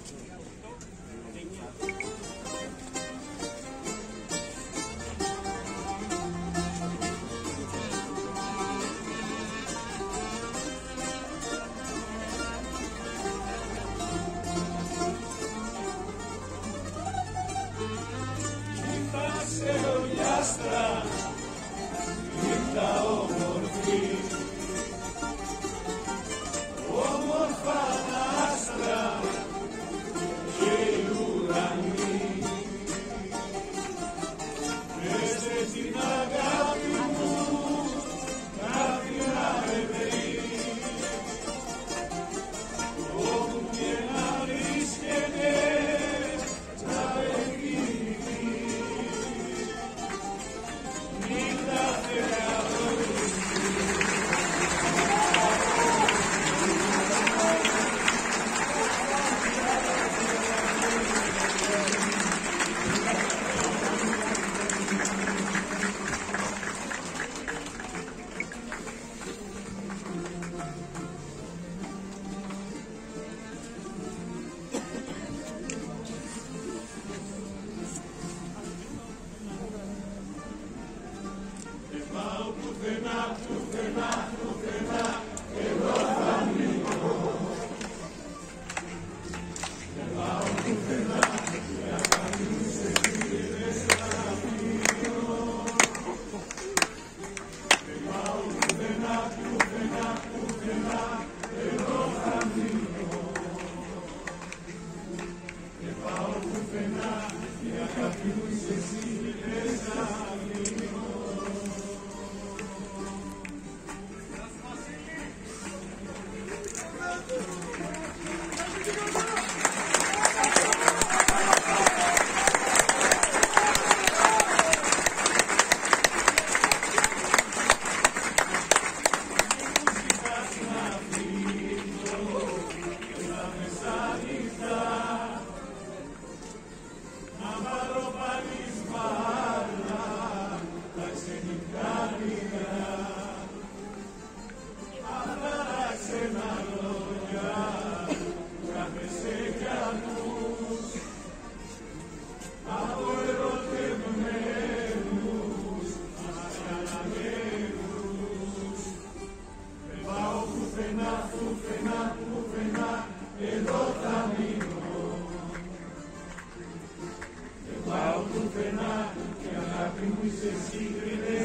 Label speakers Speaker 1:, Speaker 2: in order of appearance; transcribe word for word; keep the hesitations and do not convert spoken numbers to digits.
Speaker 1: Νύχτα ξελογιάστρα, νύχτα όμορφη, όμορφα τα άστρα και οι ουρανοί. Έστε την αγάπη μου, κάτι να ευρύ, όπου και να βρίσκεται να εκδικηθεί. Νύχτα πουθενά, πουθενά, πουθενά, εδώ θα μείνω. Δεν πάω πουθενά, η αγάπη μου σε φίλες θα μείνω. Δεν πάω πουθενά, πουθενά, πουθενά, εδώ θα μείνω. Δεν πάω πουθενά, η αγάπη μου σε φίλες θα μείνω. Πουθενά, πουθενά, εδώ θα μείνω. Δεν πάω πουθενά, και αγάπη μου είσαι εσύ.